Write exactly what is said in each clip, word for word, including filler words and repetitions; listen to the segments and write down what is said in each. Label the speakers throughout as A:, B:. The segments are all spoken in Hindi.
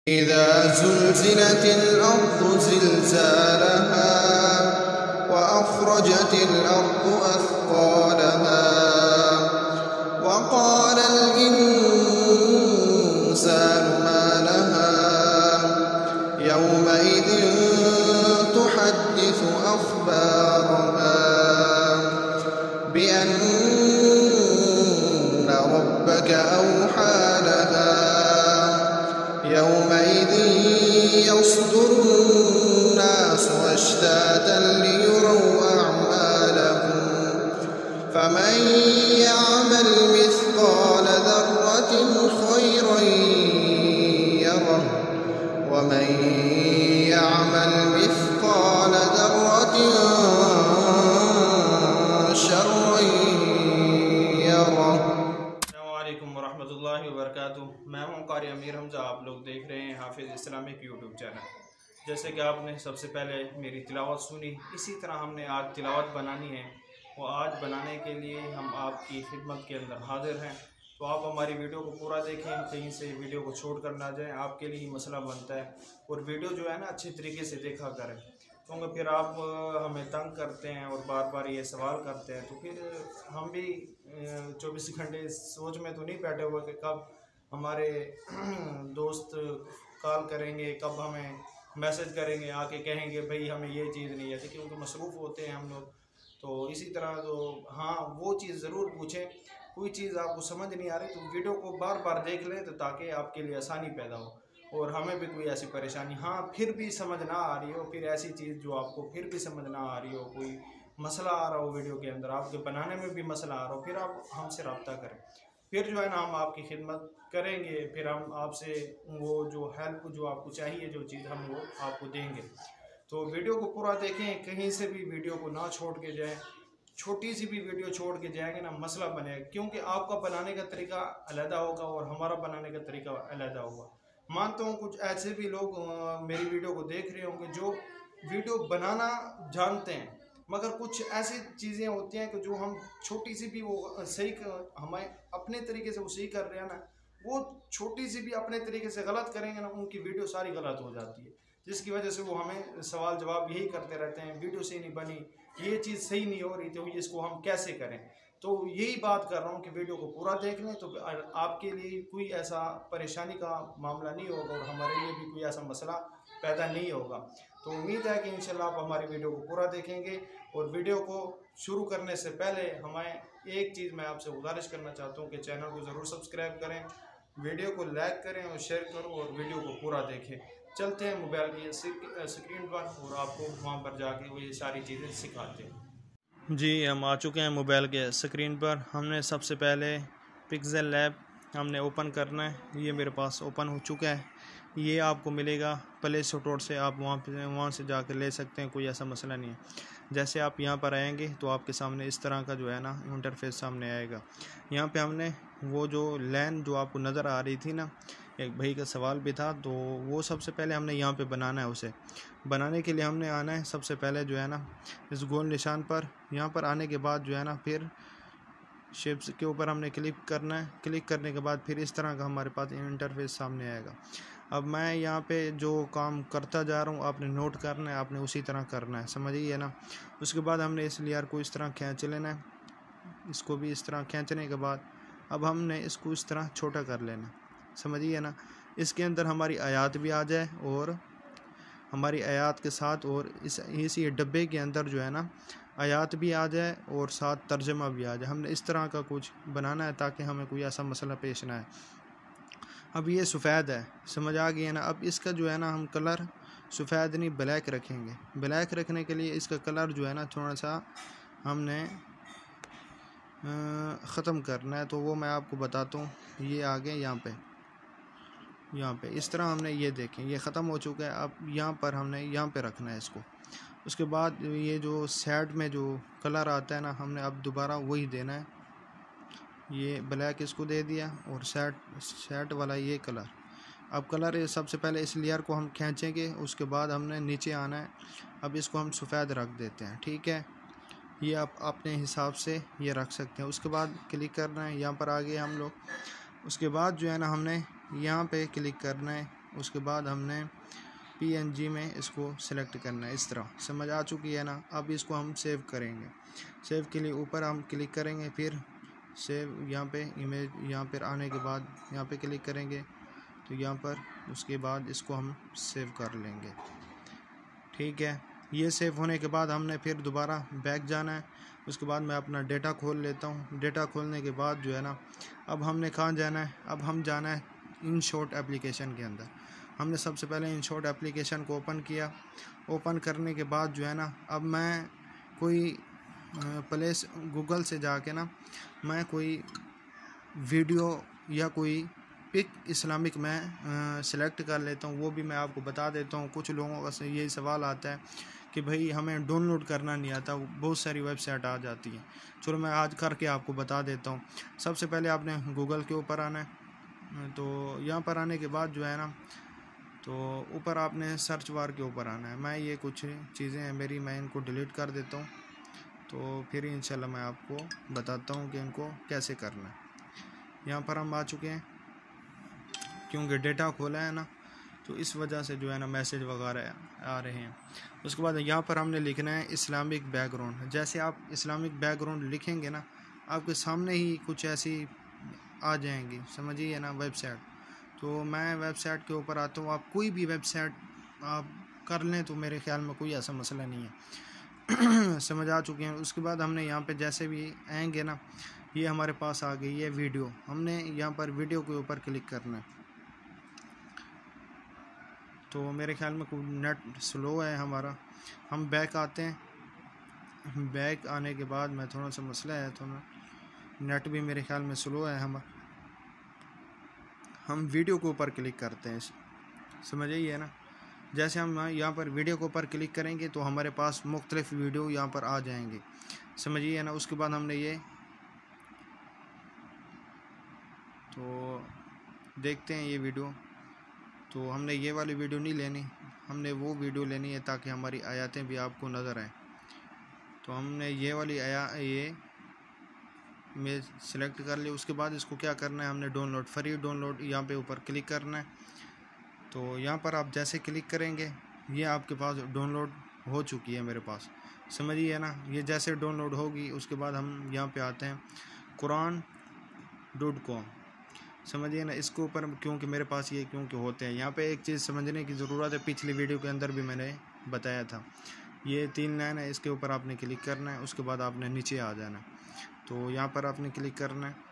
A: إذا زلزلت الأرض زلزالها وأخرجت الأرض أثقالها وقال الإنسان ما لها يومئذ تحدث أخبارها بأن ربك أوحى لها يومئذ يصدر الناس أشتاتا ليروا أعمالهم فمن يعمل مثقال ذرة خيرا يره ومن يعمل مثقال ذرة شرا يره।
B: वरहमतुल्लाहि वबरकातुहू। मैं हूं कारी अमीर हमजा। आप लोग देख रहे हैं हाफिज़ इस्लामिक यूट्यूब चैनल। जैसे कि आपने सबसे पहले मेरी तिलावत सुनी, इसी तरह हमने आज तिलावत बनानी है। वो आज बनाने के लिए हम आपकी खिदमत के अंदर हाजिर हैं। तो आप हमारी वीडियो को पूरा देखें, कहीं से वीडियो को छोड़ कर ना जाएँ, आपके लिए मसला बनता है। और वीडियो जो है ना अच्छे तरीके से देखा करें, क्योंकि फिर आप हमें तंग करते हैं और बार बार ये सवाल करते हैं, तो फिर हम भी चौबीस घंटे सोच में तो नहीं बैठे हुए कि कब हमारे दोस्त कॉल करेंगे, कब हमें मैसेज करेंगे, आके कहेंगे भाई हमें ये चीज़ नहीं आती, क्योंकि मसरूफ़ होते हैं हम लोग। तो इसी तरह तो हाँ, वो चीज़ ज़रूर पूछें। कोई चीज़ आपको समझ नहीं आ रही तो वीडियो को बार बार देख लें, तो ताकि आपके लिए आसानी पैदा हो और हमें भी कोई ऐसी परेशानी हाँ फिर भी समझ ना आ रही हो, फिर ऐसी चीज़ जो आपको फिर भी समझ ना आ रही हो, कोई मसला आ रहा हो वीडियो के अंदर, आपके बनाने में भी मसला आ रहा हो, फिर आप हमसे रब्ता करें। फिर जो है ना हम आपकी खिदमत करेंगे, फिर हम आपसे वो जो हेल्प जो आपको चाहिए, जो चीज़ हम वो आपको देंगे। तो वीडियो को पूरा देखें, कहीं से भी वीडियो को ना छोड़ के जाएँ। छोटी सी भी वीडियो छोड़ के जाएंगे ना मसला बनेगा, क्योंकि आपका बनाने का तरीका अलग होगा और हमारा बनाने का तरीका अलग होगा। मानता हूँ कुछ ऐसे भी लोग मेरी वीडियो को देख रहे होंगे जो वीडियो बनाना जानते हैं, मगर कुछ ऐसी चीज़ें होती हैं कि जो हम छोटी सी भी वो सही हमें अपने तरीके से वो सही कर रहे हैं ना, वो छोटी सी भी अपने तरीके से गलत करेंगे ना, उनकी वीडियो सारी गलत हो जाती है, जिसकी वजह से वो हमें सवाल जवाब यही करते रहते हैं, वीडियो सही नहीं बनी, ये चीज़ सही नहीं हो रही, तो इसको हम कैसे करें। तो यही बात कर रहा हूँ कि वीडियो को पूरा देख लें, तो आपके लिए कोई ऐसा परेशानी का मामला नहीं होगा और हमारे लिए भी कोई ऐसा मसला पैदा नहीं होगा। तो उम्मीद है कि इंशाल्लाह आप हमारी वीडियो को पूरा देखेंगे। और वीडियो को शुरू करने से पहले हमें एक चीज़ मैं आपसे गुजारिश करना चाहता हूँ कि चैनल को ज़रूर सब्सक्राइब करें, वीडियो को लाइक करें और शेयर करो और वीडियो को पूरा देखें। चलते हैं मोबाइल की स्क्रीन पर और आपको वहाँ पर जाके वो ये सारी चीज़ें सिखाते हैं। जी, हम आ चुके हैं मोबाइल के स्क्रीन पर। हमने सबसे पहले पिक्सेल लैब हमने ओपन करना है। ये मेरे पास ओपन हो चुका है। ये आपको मिलेगा प्ले स्टोर से, आप वहाँ पे वहाँ से जाकर ले सकते हैं, कोई ऐसा मसला नहीं है। जैसे आप यहाँ पर आएंगे तो आपके सामने इस तरह का जो है ना इंटरफेस सामने आएगा। यहाँ पे हमने वो जो लाइन जो आपको नज़र आ रही थी ना, एक भाई का सवाल भी था, तो वो सबसे पहले हमने यहाँ पे बनाना है। उसे बनाने के लिए हमने आना है सबसे पहले जो है ना इस गोल निशान पर। यहाँ पर आने के बाद जो है ना फिर शेप्स के ऊपर हमने क्लिक करना है। क्लिक करने के बाद फिर इस तरह का हमारे पास इंटरफेस सामने आएगा। अब मैं यहाँ पे जो काम करता जा रहा हूँ आपने नोट करना है, आपने उसी तरह करना है, समझिए ना। उसके बाद हमने इस लेयर को इस तरह खींच लेना है, इसको भी इस तरह खींचने के बाद अब हमने इसको इस तरह छोटा कर लेना, समझिए ना। इसके अंदर हमारी आयात भी आ जाए और हमारी आयात के साथ और इस इसी डब्बे के अंदर जो है ना आयात भी आ जाए और साथ तर्जमा भी आ जाए। हमने इस तरह का कुछ बनाना है ताकि हमें कोई ऐसा मसला पेश ना आए। अब ये सफ़ेद है, समझ आ गई है ना। अब इसका जो है ना हम कलर सफ़ेद नहीं ब्लैक रखेंगे। ब्लैक रखने के लिए इसका कलर जो है ना थोड़ा सा हमने ख़त्म करना है, तो वो मैं आपको बताता हूँ। ये आगे यहाँ पे यहाँ पे इस तरह हमने ये देखें ये ख़त्म हो चुका है। अब यहाँ पर हमने यहाँ पे रखना है इसको। उसके बाद ये जो साइड में जो कलर आता है ना, हमने अब दोबारा वही देना है। ये ब्लैक इसको दे दिया और सेट सेट वाला ये कलर। अब कलर सबसे पहले इस लेयर को हम खींचेंगे, उसके बाद हमने नीचे आना है। अब इसको हम सफ़ेद रख देते हैं, ठीक है। ये आप अपने हिसाब से ये रख सकते हैं। उसके बाद क्लिक करना है, यहाँ पर आ गए हम लोग। उसके बाद जो है ना हमने यहाँ पे क्लिक करना है,
A: उसके बाद हमने पीएनजी में इसको सिलेक्ट करना है। इस तरह समझ आ चुकी है ना। अब इसको हम सेव करेंगे। सेव के लिए ऊपर हम क्लिक करेंगे, फिर सेव यहाँ पे इमेज, यहाँ पर आने के बाद यहाँ पे क्लिक करेंगे तो यहाँ पर, उसके बाद इसको हम सेव कर लेंगे। ठीक है, ये सेव होने के बाद हमने फिर दोबारा बैक जाना है। उसके बाद मैं अपना डेटा खोल लेता हूँ। डेटा खोलने के बाद जो है ना, अब हमने कहाँ जाना है, अब हम जाना है InShot एप्लीकेशन के अंदर। हमने सबसे पहले InShot एप्लीकेशन को ओपन किया। ओपन करने के बाद जो है ना, अब मैं कोई प्लेस गूगल से जाके ना मैं कोई वीडियो या कोई पिक इस्लामिक मैं सिलेक्ट कर लेता हूँ। वो भी मैं आपको बता देता हूँ। कुछ लोगों का यही सवाल आता है कि भाई हमें डाउनलोड करना नहीं आता, बहुत सारी वेबसाइट आ जाती है। चलो मैं आज करके आपको बता देता हूँ। सबसे पहले आपने गूगल के ऊपर आना है। तो यहाँ पर आने के बाद जो है ना, तो ऊपर आपने सर्च बार के ऊपर आना है। मैं ये कुछ चीज़ें हैं मेरी, मैं इनको डिलीट कर देता हूँ, तो फिर इंशाल्लाह मैं आपको बताता हूँ कि इनको कैसे करना है। यहाँ पर हम आ चुके हैं, क्योंकि डेटा खोला है ना, तो इस वजह से जो है ना मैसेज वगैरह आ रहे हैं। उसके बाद यहाँ पर हमने लिखना है इस्लामिक बैकग्राउंड। जैसे आप इस्लामिक बैकग्राउंड लिखेंगे ना, आपके सामने ही कुछ ऐसी आ जाएंगी, समझिए ना, वेबसाइट। तो मैं वेबसाइट के ऊपर आता हूँ। आप कोई भी वेबसाइट आप कर लें तो मेरे ख्याल में कोई ऐसा मसला नहीं है। समझ आ चुके हैं। उसके बाद हमने यहाँ पे जैसे भी आएंगे ना, ये हमारे पास आ गई है वीडियो। हमने यहाँ पर वीडियो के ऊपर क्लिक करना है। तो मेरे ख्याल में कोई नेट स्लो है हमारा। हम बैक आते हैं। बैक आने के बाद में थोड़ा सा मसला है, थोड़ा नेट भी मेरे ख्याल में स्लो है हमारा। हम वीडियो के ऊपर क्लिक करते हैं, समझिए ना। जैसे हम यहाँ पर वीडियो के ऊपर क्लिक करेंगे तो हमारे पास मुख्तलिफ वीडियो यहाँ पर आ जाएंगे, समझिए ना। उसके बाद हमने ये तो देखते हैं ये वीडियो। तो हमने ये वाली वीडियो नहीं लेनी, हमने वो वीडियो लेनी है ताकि हमारी आयतें भी आपको नज़र आएँ। तो हमने ये वाली आया ये में सिलेक्ट कर ली। उसके बाद इसको क्या करना है, हमने डाउनलोड, फ्री डाउनलोड यहाँ पे ऊपर क्लिक करना है। तो यहाँ पर आप जैसे क्लिक करेंगे, ये आपके पास डाउनलोड हो चुकी है मेरे पास, समझिए ना। ये जैसे डाउनलोड होगी उसके बाद हम यहाँ पे आते हैं कुरान डॉट कॉम, समझिए ना। इसके ऊपर क्योंकि मेरे पास ये क्योंकि होते हैं, यहाँ पे एक चीज़ समझने की ज़रूरत है। पिछली वीडियो के अंदर भी मैंने बताया था, ये तीन लाइन है, इसके ऊपर आपने क्लिक करना है। उसके बाद आपने नीचे आ जाना है। तो यहाँ पर आपने क्लिक करना है,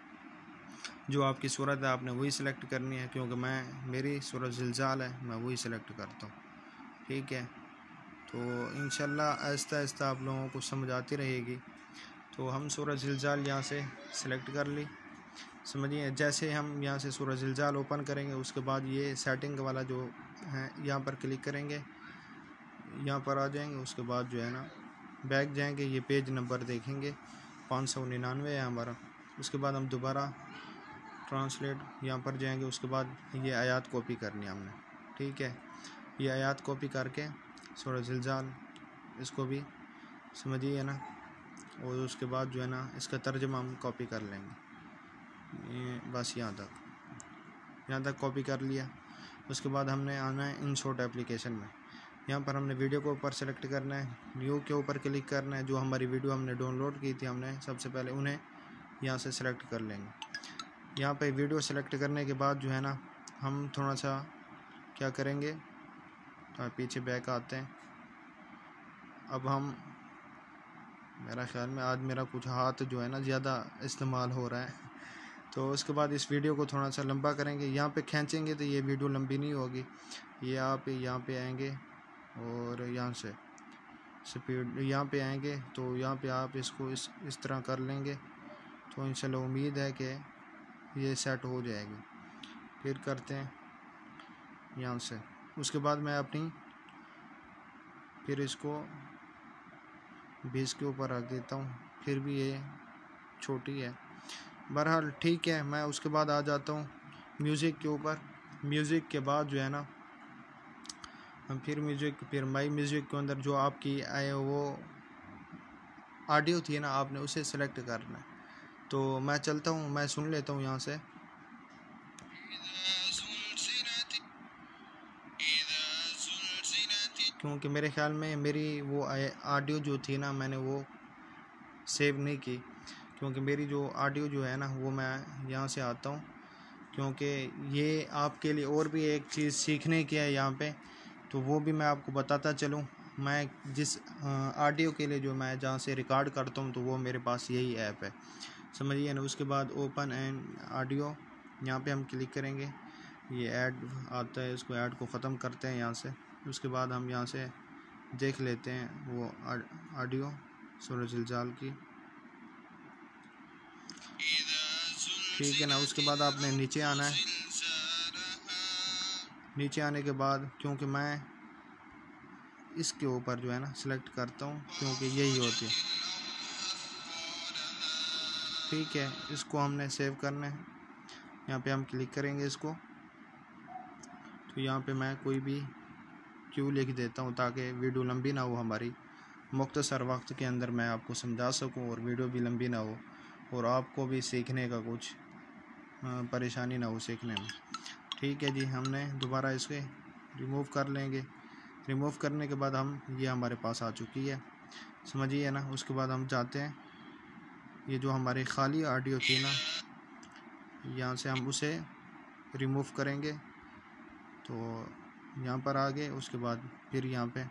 A: जो आपकी सूरत है आपने वही सिलेक्ट करनी है, क्योंकि मैं मेरी सूरत ज़िलज़ाल है, मैं वही सिलेक्ट करता हूँ। ठीक है, तो इंशाल्लाह आहिस्ता आहिस्ता आप लोगों को समझ आती रहेगी। तो हम सूरत ज़िलज़ाल यहाँ से सिलेक्ट कर ली, समझिए। जैसे हम यहाँ से सूरत ज़िलज़ाल ओपन करेंगे, उसके बाद ये सेटिंग वाला जो है यहाँ पर क्लिक करेंगे, यहाँ पर आ जाएंगे। उसके बाद जो है ना बैक जाएंगे, ये पेज नंबर देखेंगे पाँच सौ निन्यानवे है हमारा। उसके बाद हम दोबारा ट्रांसलेट यहाँ पर जाएंगे। उसके बाद ये आयत कॉपी करनी है हमने, ठीक है। ये आयत कॉपी करके सूरह ज़िलज़ाल इसको भी समझिए ना, और उसके बाद जो है ना इसका तर्जुमा हम कॉपी कर लेंगे। ये बस यहाँ तक यहाँ तक कॉपी कर लिया। उसके बाद हमने आना है InShot एप्लीकेशन में। यहाँ पर हमने वीडियो को ऊपर सेलेक्ट करना है, न्यू के ऊपर क्लिक करना है। जो हमारी वीडियो हमने डाउनलोड की थी, हमने सबसे पहले उन्हें यहाँ से सिलेक्ट कर लेंगे। यहाँ पे वीडियो सेलेक्ट करने के बाद जो है ना हम थोड़ा सा क्या करेंगे, तो पीछे बैक आते हैं। अब हम मेरा ख्याल में आज मेरा कुछ हाथ जो है ना ज़्यादा इस्तेमाल हो रहा है, तो उसके बाद इस वीडियो को थोड़ा सा लंबा करेंगे। यहाँ पे खींचेंगे तो ये वीडियो लंबी नहीं होगी। ये आप यहाँ पे आएंगे और यहाँ से स्पीड यहाँ पे आएंगे, तो यहाँ पे आप इसको इस इस तरह कर लेंगे, तो इंशाल्लाह उम्मीद है कि ये सेट हो जाएगी। फिर करते हैं यहाँ से। उसके बाद मैं अपनी फिर इसको बीस के ऊपर रख देता हूँ, फिर भी ये छोटी है। बहरहाल ठीक है, मैं उसके बाद आ जाता हूँ म्यूज़िक के ऊपर। म्यूज़िक के बाद जो है ना हम फिर म्यूज़िक फिर माई म्यूज़िक के अंदर जो आपकी आए वो ऑडियो थी ना, आपने उसे सेलेक्ट करना है। तो मैं चलता हूँ, मैं सुन लेता हूँ यहाँ से। क्योंकि मेरे ख़्याल में मेरी वो ऑडियो जो थी ना मैंने वो सेव नहीं की, क्योंकि मेरी जो ऑडियो जो है ना वो मैं यहाँ से आता हूँ, क्योंकि ये आपके लिए और भी एक चीज़ सीखने की है यहाँ पे, तो वो भी मैं आपको बताता चलूँ। मैं जिस ऑडियो के लिए जो मैं जहाँ से रिकॉर्ड करता हूँ तो वो मेरे पास यही ऐप है, समझिए ना। उसके बाद ओपन एंड ऑडियो यहाँ पे हम क्लिक करेंगे, ये ऐड आता है, इसको ऐड को ख़त्म करते हैं यहाँ से। उसके बाद हम यहाँ से देख लेते हैं वो ऑडियो सूरह ज़िलज़ाल की, ठीक है ना। उसके बाद आपने नीचे आना है। नीचे आने के बाद क्योंकि मैं इसके ऊपर जो है ना सिलेक्ट करता हूँ, क्योंकि यही होती है, ठीक है। इसको हमने सेव करना है, यहाँ पे हम क्लिक करेंगे इसको। तो यहाँ पे मैं कोई भी क्यू लिख देता हूँ ताकि वीडियो लंबी ना हो हमारी, मुख्तसर वक्त के अंदर मैं आपको समझा सकूँ और वीडियो भी लंबी ना हो और आपको भी सीखने का कुछ परेशानी ना हो सीखने में, ठीक है जी। हमने दोबारा इसके रिमूव कर लेंगे। रिमूव करने के बाद हम ये हमारे पास आ चुकी है, समझिए ना। उसके बाद हम जाते हैं, ये जो हमारी खाली ऑडियो थी ना यहाँ से हम उसे रिमूव करेंगे। तो यहाँ पर आ गए, उसके बाद फिर यहाँ पे,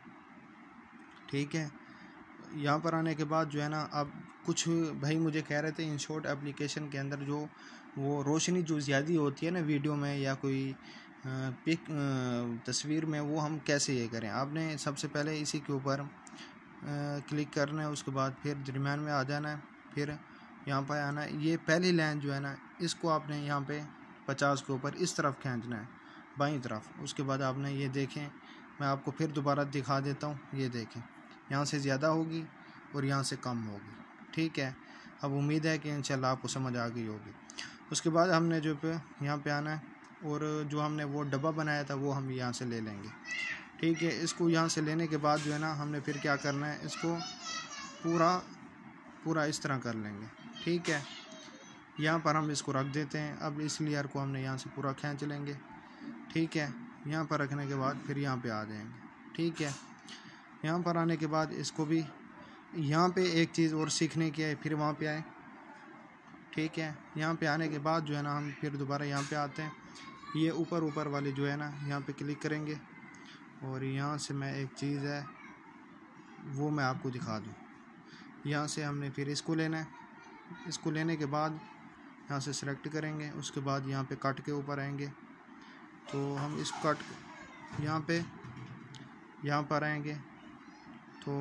A: ठीक है। यहाँ पर आने के बाद जो है ना, अब कुछ भाई मुझे कह रहे थे इन शॉर्ट एप्लीकेशन के अंदर जो वो रोशनी जो ज़्यादा होती है ना वीडियो में या कोई पिक तस्वीर में, वो हम कैसे ये करें। आपने सबसे पहले इसी के ऊपर क्लिक करना है, उसके बाद फिर दरमियान में आ जाना है, फिर यहाँ पर आना है। ये पहली लाइन जो है ना इसको आपने यहाँ पे पचास के ऊपर इस तरफ खींचना है, बाईं तरफ। उसके बाद आपने ये देखें, मैं आपको फिर दोबारा दिखा देता हूँ, ये देखें यहाँ से ज़्यादा होगी और यहाँ से कम होगी, ठीक है। अब उम्मीद है कि इंशाल्लाह आपको समझ आ गई होगी। उसके बाद हमने जो पे यहाँ पे आना है और जो हमने वो डब्बा बनाया था वो हम यहाँ से ले लेंगे, ठीक है। इसको यहाँ से लेने के बाद जो है ना हमने फिर क्या करना है, इसको पूरा पूरा इस तरह कर लेंगे, ठीक है। यहाँ पर हम इसको रख देते हैं। अब इस लेयर को हमने यहाँ से पूरा खींच लेंगे, ठीक है। यहाँ पर रखने के बाद फिर यहाँ पे आ जाएंगे, ठीक है। यहाँ पर आने के बाद इसको भी यहाँ पे एक चीज़ और सीखने की है, फिर वहाँ पे आए, ठीक है। यहाँ पे आने के बाद जो है ना हम फिर दोबारा यहाँ पे आते हैं। ये ऊपर ऊपर वाले जो है ना यहाँ पे क्लिक करेंगे और यहाँ से मैं एक चीज़ है वो मैं आपको दिखा दूँ। यहाँ से हमने फिर इसको लेना है। इसको लेने के बाद यहाँ से सिलेक्ट करेंगे, उसके बाद यहाँ पे कट के ऊपर आएंगे। तो हम इस कट यहाँ पे यहाँ पर आएंगे, तो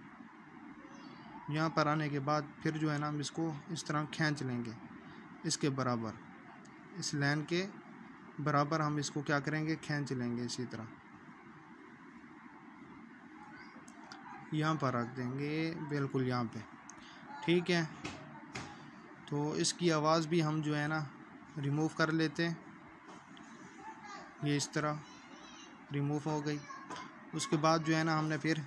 A: यहाँ पर आने के बाद फिर जो है ना हम इसको इस तरह खींच लेंगे, इसके बराबर, इस लाइन के बराबर हम इसको क्या करेंगे, खींच लेंगे इसी तरह, यहाँ पर रख देंगे बिल्कुल यहाँ पे, ठीक है। तो इसकी आवाज़ भी हम जो है ना रिमूव कर लेते हैं, ये इस तरह रिमूव हो गई। उसके बाद जो है ना हमने फिर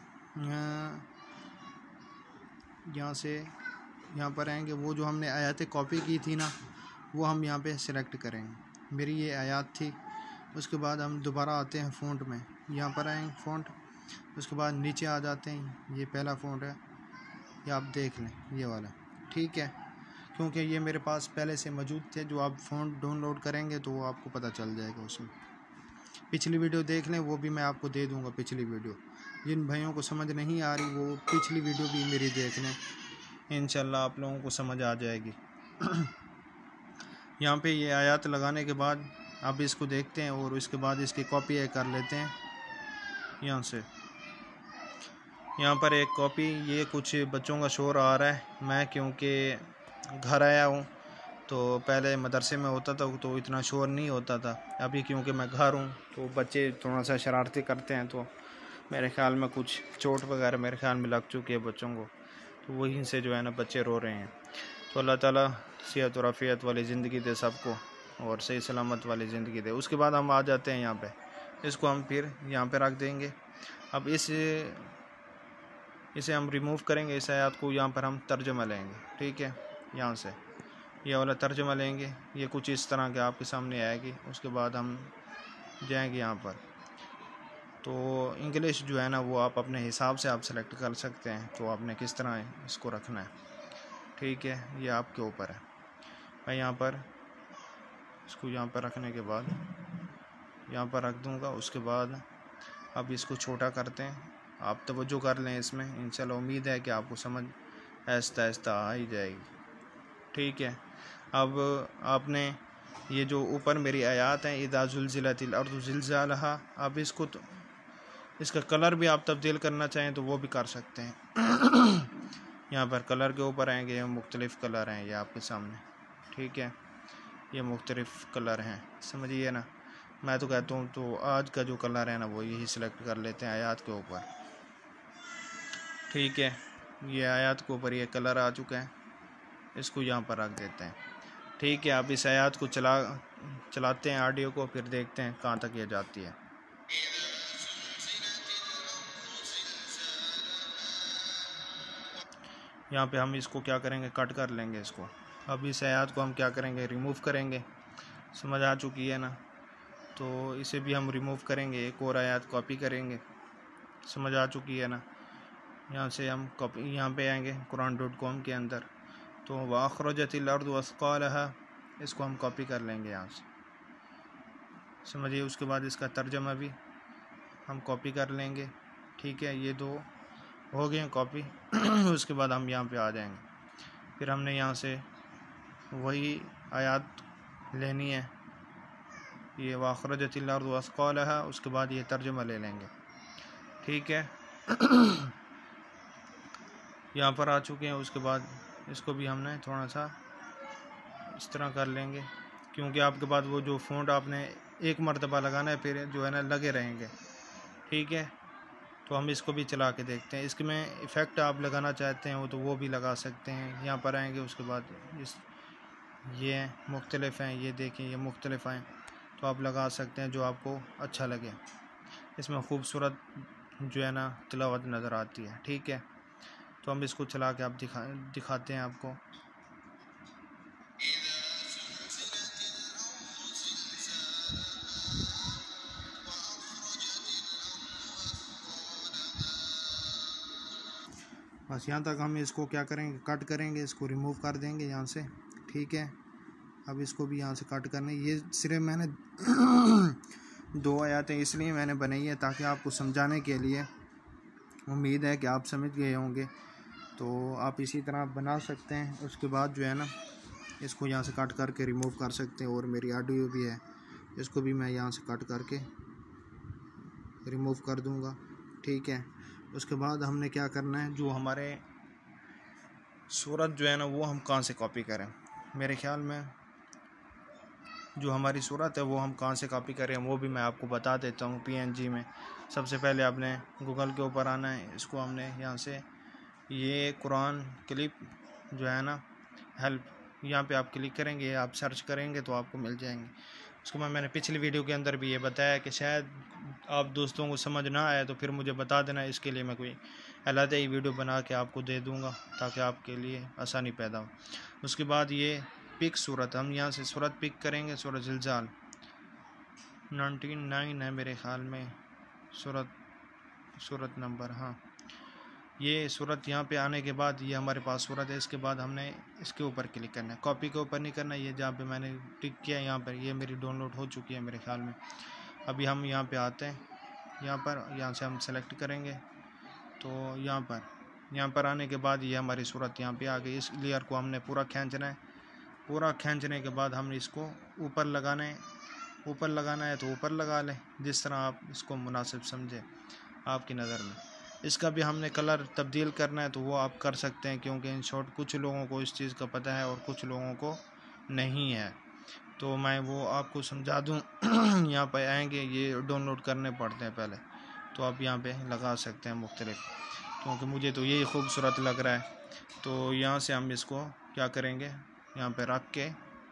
A: यहाँ से यहाँ पर आएंगे, वो जो हमने आयतें कॉपी की थी ना वो हम यहाँ पे सिलेक्ट करेंगे। मेरी ये आयत थी। उसके बाद हम दोबारा आते हैं फ़ॉन्ट में, यहाँ पर आएंगे फ़ॉन्ट, उसके बाद नीचे आ जाते हैं। ये पहला फ़ॉन्ट है, ये आप देख लें, ये वाला, ठीक है। क्योंकि ये मेरे पास पहले से मौजूद थे, जो आप फ़ॉन्ट डाउनलोड करेंगे तो वो आपको पता चल जाएगा उसमें। पिछली वीडियो देख लें, वो भी मैं आपको दे दूँगा पिछली वीडियो। जिन भाइयों को समझ नहीं आ रही वो पिछली वीडियो भी मेरी देख लें, इंशाल्लाह आप लोगों को समझ आ जाएगी। यहाँ पे ये आयत लगाने के बाद अब इसको देखते हैं और इसके बाद इसकी कॉपी कर लेते हैं यहाँ से। यहाँ पर एक कॉपी, ये कुछ बच्चों का शोर आ रहा है। मैं क्योंकि घर आया हूँ, तो पहले मदरसे में होता था तो इतना शोर नहीं होता था। अभी क्योंकि मैं घर हूँ तो बच्चे थोड़ा सा शरारती करते हैं, तो मेरे ख़्याल में कुछ चोट वगैरह मेरे ख़्याल में लग चुकी है बच्चों को, तो वहीं से जो है ना बच्चे रो रहे हैं। तो अल्लाह ताला सेहत और आफियत वाली ज़िंदगी दे सबको और सही सलामत वाली ज़िंदगी दे। उसके बाद हम आ जाते हैं यहाँ पे, इसको हम फिर यहाँ पे रख देंगे। अब इस इसे हम रिमूव करेंगे, इस आयत को। यहाँ पर हम तर्जुमा लेंगे, ठीक है। यहाँ से ये वाला तर्जुमा लेंगे, ये कुछ इस तरह के आपके सामने आएगी। उसके बाद हम जाएंगे यहाँ पर, तो इंग्लिश जो है ना वो आप अपने हिसाब से आप सेलेक्ट कर सकते हैं, तो आपने किस तरह इसको रखना है, ठीक है, ये आपके ऊपर है। मैं यहाँ पर इसको यहाँ पर रखने के बाद यहाँ पर रख दूँगा। उसके बाद अब इसको छोटा करते हैं, आप तवज्जो कर लें इसमें, इंशाल्लाह उम्मीद है कि आपको समझ आहिस्ता आहिस्ता आ ही जाएगी, ठीक है। अब आपने ये जो ऊपर मेरी आयात हैं, इज़ा ज़ुलज़िलतिल अर्ज़ु ज़िलज़ालहा, अब इसको तो इसका कलर भी आप तब्दील करना चाहें तो वो भी कर सकते हैं। यहाँ पर कलर के ऊपर आएंगे, ये मुख्तलिफ़ कलर हैं ये आपके सामने, ठीक है, ये मुख्तलिफ़ कलर हैं, समझिए ना। मैं तो कहता हूँ तो आज का जो कलर है ना वो यही सिलेक्ट कर लेते हैं आयात के ऊपर, ठीक है। ये आयात के ऊपर ये कलर आ चुका है, इसको यहाँ पर रख देते हैं, ठीक है। आप इस आयात को चला चलाते हैं ऑडियो को, फिर देखते हैं कहाँ तक ये जाती है। यहाँ पे हम इसको क्या करेंगे, कट कर लेंगे इसको। अब इस आयात को हम क्या करेंगे, रिमूव करेंगे, समझ आ चुकी है ना। तो इसे भी हम रिमूव करेंगे, एक और आयत कॉपी करेंगे, समझ आ चुकी है ना। यहाँ से हम कॉपी यहाँ पे आएंगे कुरान डॉट कॉम के अंदर, तो वअख़रजतिल अर्ज़ु अस्क़ालहा, इसको हम कॉपी कर लेंगे यहाँ से, समझिए। उसके बाद इसका तर्जमा भी हम कॉपी कर लेंगे, ठीक है। ये दो हो गए कॉपी। उसके बाद हम यहाँ पे आ जाएंगे, फिर हमने यहाँ से वही आयत लेनी है, ये वअख़रजतिल अर्ज़ु अस्क़ालहा, उसके बाद ये तर्जुमा ले लेंगे, ठीक है। यहाँ पर आ चुके हैं। उसके बाद इसको भी हमने थोड़ा सा इस तरह कर लेंगे, क्योंकि आपके पास वो जो फ़ॉन्ट आपने एक मरतबा लगाना है, फिर जो है ना लगे रहेंगे, ठीक है। तो हम इसको भी चला के देखते हैं, इसके में इफ़ेक्ट आप लगाना चाहते हैं वो तो वो भी लगा सकते हैं। यहाँ पर आएंगे, उसके बाद इस ये मुख्तलिफ़ हैं, ये देखें ये मुख्तलिफ़ हैं, तो आप लगा सकते हैं जो आपको अच्छा लगे। इसमें खूबसूरत जो है ना तिलावत नज़र आती है, ठीक है। तो हम इसको चला के आप दिखा दिखाते हैं आपको। बस यहाँ तक हम इसको क्या करेंगे, कट करेंगे, इसको रिमूव कर देंगे यहाँ से, ठीक है। अब इसको भी यहाँ से कट करने, ये सिर्फ मैंने दो आयतें इसलिए मैंने बनाई है ताकि आपको समझाने के लिए, उम्मीद है कि आप समझ गए होंगे। तो आप इसी तरह बना सकते हैं। उसके बाद जो है ना इसको यहाँ से कट करके रिमूव कर सकते हैं, और मेरी ऑडियो भी है, इसको भी मैं यहाँ से कट करके रिमूव कर दूँगा, ठीक है। उसके बाद हमने क्या करना है, जो हमारे सूरत जो है ना वो हम कहाँ से कॉपी करें। मेरे ख़्याल में जो हमारी सूरत है वो हम कहाँ से कॉपी करें वो भी मैं आपको बता देता हूँ। पीएनजी में सबसे पहले आपने गूगल के ऊपर आना है, इसको हमने यहाँ से ये कुरान क्लिप जो है ना हेल्प, यहाँ पे आप क्लिक करेंगे, आप सर्च करेंगे तो आपको मिल जाएंगे। उसके बाद मैंने पिछली वीडियो के अंदर भी ये बताया कि शायद आप दोस्तों को समझ ना आए तो फिर मुझे बता देना, इसके लिए मैं कोई अलहदा ही वीडियो बना के आपको दे दूँगा ताकि आपके लिए आसानी पैदा हो। उसके बाद ये पिक सूरत, हम यहाँ से सूरत पिक करेंगे, सूरत ज़िलज़ाल नाइन्टी नाइन है मेरे ख़्याल में सूरत सूरत नंबर, हाँ ये सूरत यहाँ पे आने के बाद ये हमारे पास सूरत है। इसके बाद हमने इसके ऊपर क्लिक करना है, कॉपी के ऊपर नहीं करना, ये जहाँ पे मैंने टिक किया यहाँ पर ये मेरी डाउनलोड हो चुकी है मेरे ख़्याल में। अभी हम यहाँ पे आते हैं, यहाँ पर यहाँ से हम सेलेक्ट करेंगे, तो यहाँ पर यहाँ पर आने के बाद ये हमारी सूरत यहाँ पे आ गई। इस लेयर को हमने पूरा खींचना है, पूरा खींचने के बाद हमने इसको ऊपर लगाना है, ऊपर लगाना है तो ऊपर लगा लें, जिस तरह आप इसको मुनासिब समझें आपकी नज़र में। इसका भी हमने कलर तब्दील करना है तो वो आप कर सकते हैं, क्योंकि इन शॉर्ट कुछ लोगों को इस चीज़ का पता है और कुछ लोगों को नहीं है, तो मैं वो आपको समझा दूँ। यहाँ पर आएंगे, ये डाउनलोड करने पड़ते हैं पहले, तो आप यहाँ पे लगा सकते हैं मुख्तलिफ, क्योंकि मुझे तो यही खूबसूरत लग रहा है। तो यहाँ से हम इसको क्या करेंगे, यहाँ पे रख के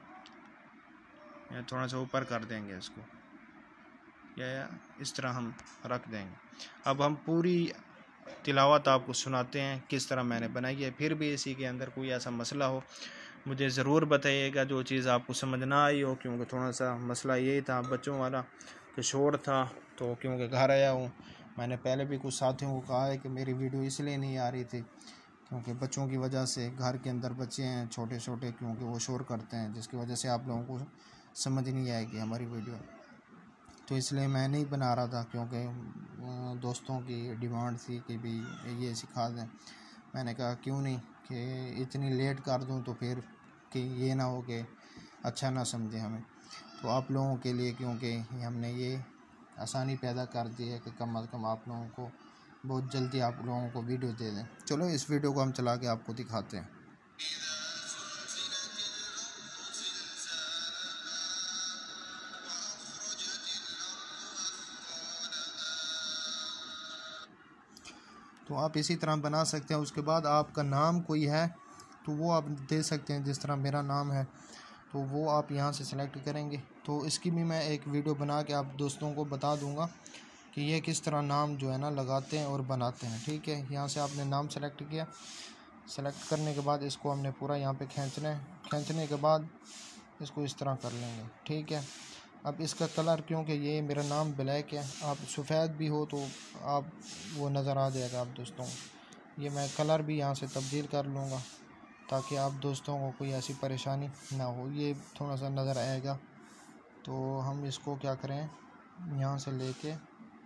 A: थोड़ा सा ऊपर कर देंगे इसको, या, या इस तरह हम रख देंगे। अब हम पूरी तिलावत आपको सुनाते हैं किस तरह मैंने बनाई है। फिर भी इसी के अंदर कोई ऐसा मसला हो मुझे ज़रूर बताइएगा, जो चीज़ आपको समझ ना आई हो, क्योंकि थोड़ा सा मसला यही था बच्चों वाला, कि शोर था, तो क्योंकि घर आया हूँ। मैंने पहले भी कुछ साथियों को कहा है कि मेरी वीडियो इसलिए नहीं आ रही थी क्योंकि बच्चों की वजह से, घर के अंदर बच्चे हैं छोटे छोटे, क्योंकि वो शोर करते हैं, जिसकी वजह से आप लोगों को समझ नहीं आएगी हमारी वीडियो। तो इसलिए मैं नहीं बना रहा था, क्योंकि दोस्तों की डिमांड थी कि भी ये सिखा दें। मैंने कहा क्यों नहीं कि इतनी लेट कर दूं तो फिर कि ये ना हो कि अच्छा ना समझे हमें। तो आप लोगों के लिए, क्योंकि हमने ये आसानी पैदा कर दी है कि कम अज़ कम आप लोगों को बहुत जल्दी आप लोगों को वीडियो दे दें। चलो इस वीडियो को हम चला के आपको दिखाते हैं। तो आप इसी तरह बना सकते हैं। उसके बाद आपका नाम कोई है तो वो आप दे सकते हैं, जिस तरह मेरा नाम है तो वो आप यहाँ से सेलेक्ट करेंगे। तो इसकी भी मैं एक वीडियो बना के आप दोस्तों को बता दूँगा कि ये किस तरह नाम जो है ना लगाते हैं और बनाते हैं। ठीक है, यहाँ से आपने नाम सेलेक्ट किया। सेलेक्ट करने के बाद इसको हमने पूरा यहाँ पे खींचना है। खींचने के बाद इसको इस तरह कर लेंगे। ठीक है, अब इसका कलर, क्योंकि ये मेरा नाम ब्लैक है, आप सफ़ेद भी हो तो आप वो नज़र आ जाएगा आप दोस्तों को। ये मैं कलर भी यहाँ से तब्दील कर लूँगा ताकि आप दोस्तों को कोई ऐसी परेशानी ना हो। ये थोड़ा सा नज़र आएगा तो हम इसको क्या करें, यहाँ से लेके,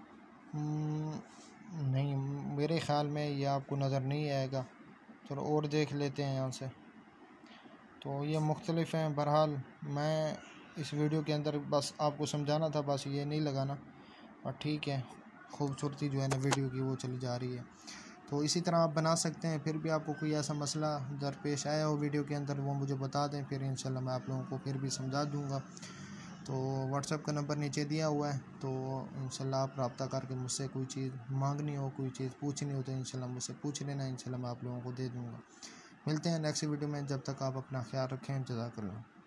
A: नहीं मेरे ख़्याल में ये आपको नज़र नहीं आएगा। चलो और देख लेते हैं यहाँ से। तो ये मुख्तलिफ़ हैं। बहरहाल मैं इस वीडियो के अंदर बस आपको समझाना था, बस ये नहीं लगाना। और ठीक है, खूबसूरती जो है ना वीडियो की वो चली जा रही है। तो इसी तरह आप बना सकते हैं। फिर भी आपको कोई ऐसा मसला दरपेश आया हो वीडियो के अंदर, वो मुझे बता दें, फिर इंशाल्लाह मैं आप लोगों को फिर भी समझा दूँगा। तो व्हाट्सएप का नंबर नीचे दिया हुआ है, तो इंशाल्लाह आप रब्ता करके मुझसे कोई चीज़ मांगनी हो, कोई चीज़ पूछनी हो तो इंशाल्लाह मुझसे पूछ लेना। इंशाल्लाह मैं आप लोगों को दे दूँगा। मिलते हैं नेक्स्ट वीडियो में, जब तक आप अपना ख्याल रखें। जज़ाकल्लाह।